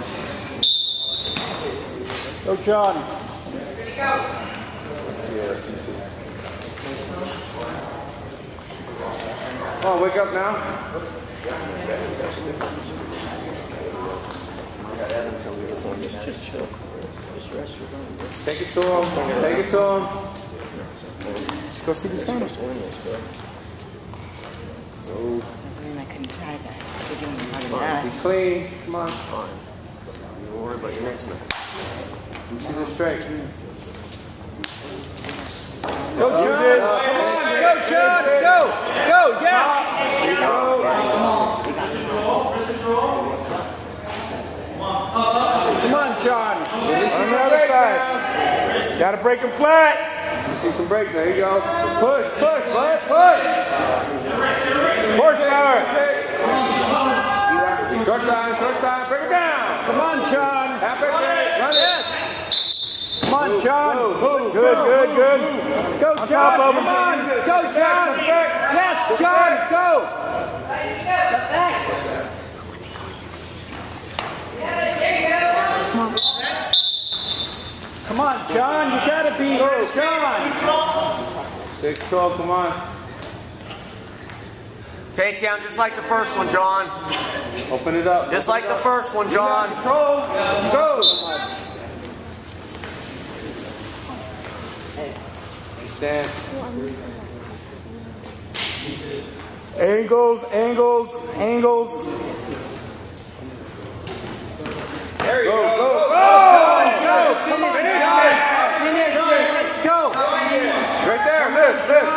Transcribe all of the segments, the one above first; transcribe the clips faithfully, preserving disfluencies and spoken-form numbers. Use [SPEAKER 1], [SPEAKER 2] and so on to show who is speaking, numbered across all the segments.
[SPEAKER 1] Go, John.
[SPEAKER 2] Ready, go.
[SPEAKER 3] Oh, wake up now.
[SPEAKER 1] Just chill. Just rest your body.
[SPEAKER 3] Take it to him. Take it to him.
[SPEAKER 1] Just go see the trainer.
[SPEAKER 3] Go.
[SPEAKER 2] Doesn't mean I couldn't try that. They're doing it harder than
[SPEAKER 3] Be
[SPEAKER 2] us.
[SPEAKER 3] clean. Come on.
[SPEAKER 4] Fine. Don't worry about your next match.
[SPEAKER 3] You see the straight.
[SPEAKER 1] Go, John. Come on. Go, John. Go. Go. Yes. Come on, John.
[SPEAKER 3] On the other side. Gotta break him flat. You see some break. There you go. Push, push, push, push. Horsepower. Short time, short time. Break it down.
[SPEAKER 1] Come on, John.
[SPEAKER 3] Half it. Run it.
[SPEAKER 1] Come on, John.
[SPEAKER 3] Good, good, good.
[SPEAKER 1] Go,
[SPEAKER 3] On
[SPEAKER 1] John.
[SPEAKER 3] top of
[SPEAKER 1] Come
[SPEAKER 3] him.
[SPEAKER 1] on. Go, John. Yes, John. Go. Come on, John. You gotta be here, John.
[SPEAKER 3] Take control, come on.
[SPEAKER 4] Take down just like the first one, John.
[SPEAKER 3] Open it up.
[SPEAKER 4] Just like the first one, John.
[SPEAKER 3] Control. Go. Stand. Angles, angles, angles.
[SPEAKER 1] There you
[SPEAKER 3] Go,
[SPEAKER 1] go.
[SPEAKER 3] go, go.
[SPEAKER 1] Go. Come on, John. Finish it. Let's go.
[SPEAKER 3] Right there, lift, lift.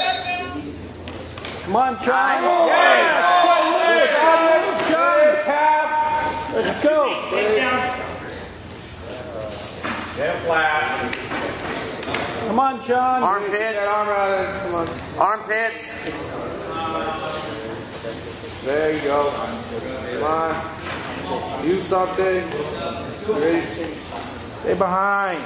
[SPEAKER 1] Come on, John.
[SPEAKER 4] Nice.
[SPEAKER 1] Yes. Go, lift. John. Let's go.
[SPEAKER 3] Get flat.
[SPEAKER 1] Come on, John.
[SPEAKER 4] Armpits.
[SPEAKER 3] Arm out of it. Come on.
[SPEAKER 4] Armpits.
[SPEAKER 3] There you go. Come on. Do something. Ready? Stay behind.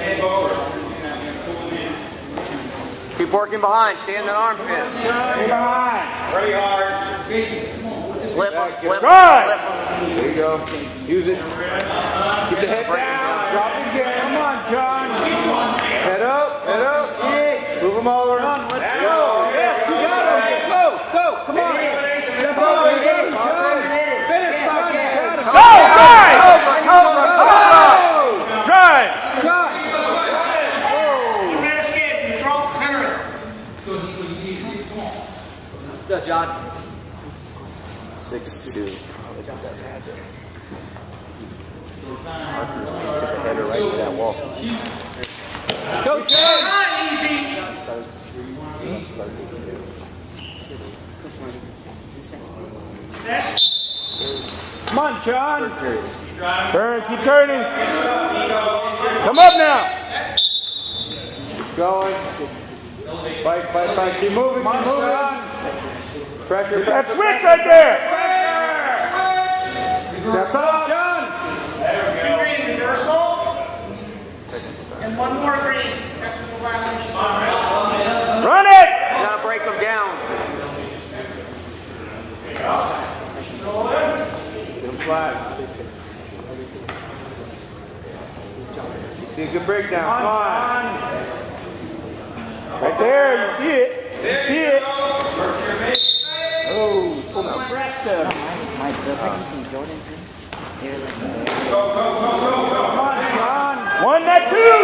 [SPEAKER 4] Keep working behind. Stay in that armpit.
[SPEAKER 3] Stay behind.
[SPEAKER 5] Pretty hard.
[SPEAKER 4] Flip them. Flip them.
[SPEAKER 3] Right.
[SPEAKER 4] Flip them.
[SPEAKER 3] There you go. Use it. Keep the head down. Drop it again.
[SPEAKER 1] Come on, John.
[SPEAKER 3] Head up. Head up.
[SPEAKER 1] Yes.
[SPEAKER 3] Move them over.
[SPEAKER 1] Come on, let's go. Yes, you got it. Go, go. Come on. Step over. Hey, John. Finish, John. You got it.
[SPEAKER 3] Go! Drive!
[SPEAKER 4] Cobra, Cobra, Cobra.
[SPEAKER 3] Drive!
[SPEAKER 1] John.
[SPEAKER 5] You ran escape. Control. Center it.
[SPEAKER 4] Good, John. Six, two. Header right to that wall.
[SPEAKER 1] Go, John.
[SPEAKER 5] Not easy.
[SPEAKER 1] Come on, John.
[SPEAKER 3] Turn, keep turning. Come up now. Keep going. Fight, fight, fight. Keep moving, keep moving. Pressure. Get that switch right there. That's all.
[SPEAKER 1] John.
[SPEAKER 5] Two green reversal. And one more green. Technical violation.
[SPEAKER 3] Run it.
[SPEAKER 4] You gotta break them down.
[SPEAKER 3] Get him flat. See a good breakdown. Come on. Right there. You see it. You see it.
[SPEAKER 1] Oh, aggressive.
[SPEAKER 2] My brothers and Jordan, they're like,
[SPEAKER 1] Come on, John.
[SPEAKER 3] One, that two.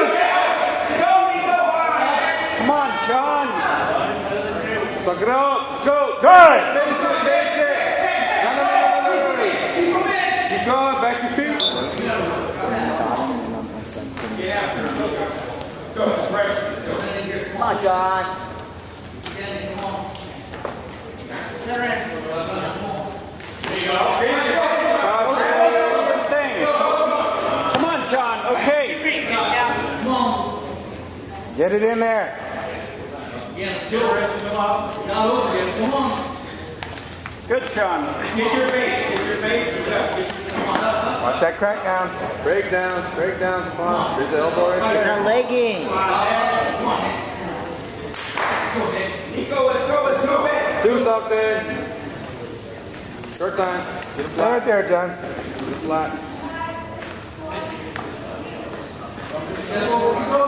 [SPEAKER 1] Come on, John.
[SPEAKER 3] Suck it up. Let's go. Good. Keep going. Back your feet.
[SPEAKER 2] come on, John.
[SPEAKER 1] Come on, John. Okay.
[SPEAKER 3] Get it in there.
[SPEAKER 1] Good, John.
[SPEAKER 5] Get your base. Get your base.
[SPEAKER 3] Watch that crack down. Break down. Break down. Come on. There's the elbow right there.
[SPEAKER 2] Not legging.
[SPEAKER 5] Nico, let's go. Let's move it.
[SPEAKER 3] Do something. Short time. Get him flat. Right there, John. Get him flat.
[SPEAKER 1] Go.